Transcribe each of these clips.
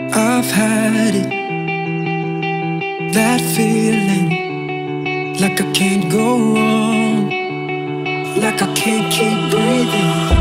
I've had it, that feeling, like I can't go on, like I can't keep breathing.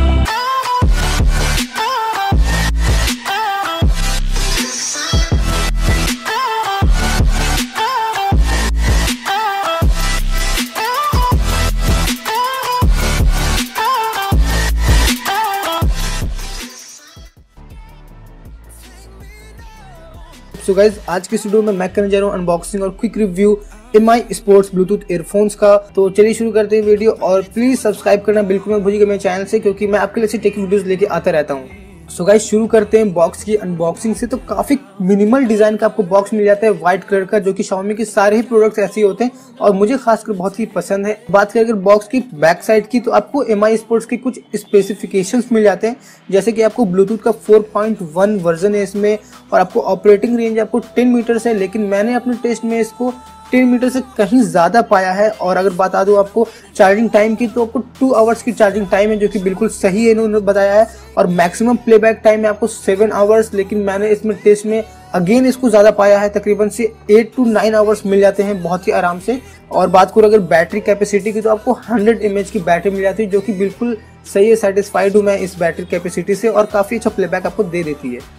So guys आज की video में मैं करने जा रहा हूँ अनबॉक्सिंग और quick review Mi sports bluetooth earphones का। तो चलिए शुरू करते हैं वीडियो, और प्लीज सब्सक्राइब करना बिल्कुल मत भूलिएगा मेरे चैनल से, क्योंकि मैं आपके लिए ऐसी टेक वीडियोस लेके आता रहता हूँ। सो गाइज शुरू करते हैं बॉक्स की अनबॉक्सिंग से। तो काफी मिनिमल डिजाइन का आपको बॉक्स मिल जाता है व्हाइट कलर का, जो कि Xiaomi के सारे ही प्रोडक्ट्स ऐसे ही होते हैं और मुझे खासकर बहुत ही पसंद है। बात करें अगर बॉक्स की बैक साइड की, तो आपको Mi स्पोर्ट्स के कुछ स्पेसिफिकेशंस मिल जाते हैं, जैसे कि आपको ब्लूटूथ का 4.1 वर्जन है इसमें, और आपको ऑपरेटिंग रेंज आपको 10 मीटर है, लेकिन मैंने अपने टेस्ट में इसको 10 मीटर से कहीं ज़्यादा पाया है। और अगर बता दूं आपको चार्जिंग टाइम की, तो आपको 2 आवर्स की चार्जिंग टाइम है, जो कि बिल्कुल सही है इन्होंने बताया है। और मैक्सिमम प्लेबैक टाइम है आपको 7 आवर्स, लेकिन मैंने इसमें टेस्ट में अगेन इसको ज़्यादा पाया है, तकरीबन से 8 to 9 आवर्स मिल जाते हैं बहुत ही आराम से। और बात करूँ अगर बैटरी कैपेसिटी की, तो आपको 100 mAh की बैटरी मिल जाती है, जो कि बिल्कुल सही है। सेटिस्फाइड हूँ मैं इस बैटरी कैपेसिटी से, और काफ़ी अच्छा प्लेबैक आपको दे देती है।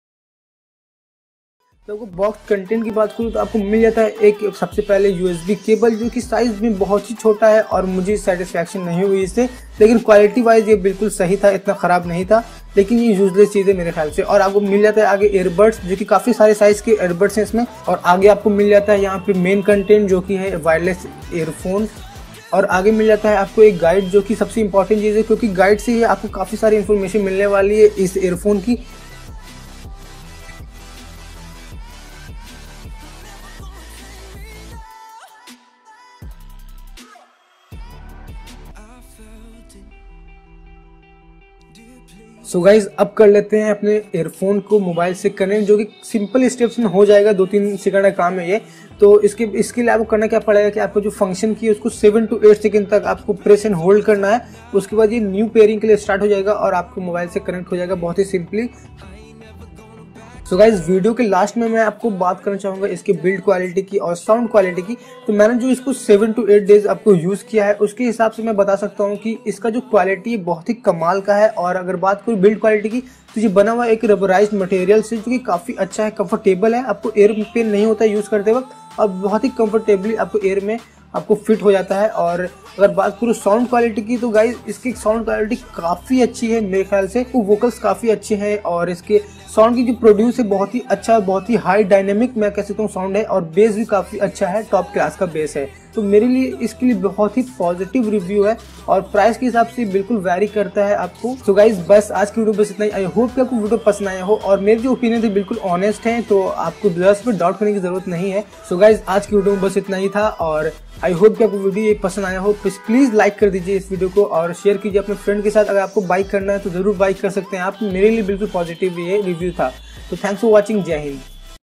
तो बॉक्स कंटेंट की बात करूँ तो आपको मिल जाता है एक सबसे पहले USB केबल, जो कि साइज में बहुत ही छोटा है और मुझे सेटिस्फैक्शन नहीं हुई इससे, लेकिन क्वालिटी वाइज ये बिल्कुल सही था, इतना ख़राब नहीं था, लेकिन ये यूजलेस चीज़ है मेरे ख्याल से। और आपको मिल जाता है आगे ईयरबड्स, जो कि काफ़ी सारे साइज़ के ईयरबड्स हैं इसमें। और आगे आपको मिल जाता है यहाँ पे मेन कंटेंट, जो कि है वायरलेस ईयरफोन। और आगे मिल जाता है आपको एक गाइड, जो कि सबसे इंपॉर्टेंट चीज़ है, क्योंकि गाइड से ही आपको काफ़ी सारी इन्फॉर्मेशन मिलने वाली है इस ईयरफोन की। सो गाइज अब कर लेते हैं अपने ईयरफोन को मोबाइल से कनेक्ट, जो कि सिंपल स्टेप्स में हो जाएगा, 2-3 सेकंड का काम है ये। तो इसके लिए आपको करना क्या पड़ेगा कि आपको जो फंक्शन की है उसको 7 to 8 सेकंड तक आपको प्रेस एंड होल्ड करना है। उसके बाद ये न्यू पेयरिंग के लिए स्टार्ट हो जाएगा और आपको मोबाइल से कनेक्ट हो जाएगा बहुत ही सिंपली। सो गाइज वीडियो के लास्ट में मैं आपको बात करना चाहूँगा इसके बिल्ड क्वालिटी की और साउंड क्वालिटी की। तो मैंने जो इसको 7 to 8 डेज आपको यूज़ किया है, उसके हिसाब से मैं बता सकता हूँ कि इसका जो क्वालिटी है बहुत ही कमाल का है। और अगर बात करूँ बिल्ड क्वालिटी की, तो ये बना हुआ एक रबराइज्ड मटेरियल से, जो कि काफ़ी अच्छा है, कंफर्टेबल है, आपको एयर पेन नहीं होता है यूज़ करते वक्त, और बहुत ही कंफर्टेबली आपको एयर में आपको फिट हो जाता है। और अगर बात करूँ साउंड क्वालिटी की, तो गाइस इसकी साउंड क्वालिटी काफ़ी अच्छी है मेरे ख्याल से। वोकल्स काफ़ी अच्छे हैं और इसके साउंड की जो प्रोड्यूस है बहुत ही अच्छा, बहुत ही हाई डायनेमिक मैं कह सकता हूँ साउंड है, और बेस भी काफ़ी अच्छा है, टॉप क्लास का बेस है। तो मेरे लिए इसके लिए बहुत ही पॉजिटिव रिव्यू है, और प्राइस के हिसाब से बिल्कुल वैरी करता है आपको। तो गाइज बस आज की वीडियो बस इतना ही। आई होप कि आपको वीडियो पसंद आया हो, और मेरे जो ओपिनियन थे बिल्कुल ऑनेस्ट हैं, तो आपको इस पर डाउट करने की जरूरत नहीं है। सो गाइज आज की वीडियो में बस इतना ही था, और आई होप कि आपको वीडियो ये पसंद आया हो। प्लीज लाइक कर दीजिए इस वीडियो को और शेयर कीजिए अपने फ्रेंड के साथ। अगर आपको बाइक करना है तो जरूर बाइक कर सकते हैं आप। मेरे लिए बिल्कुल पॉजिटिव ये रिव्यू था। तो थैंक्स फॉर वॉचिंग। जय हिंद।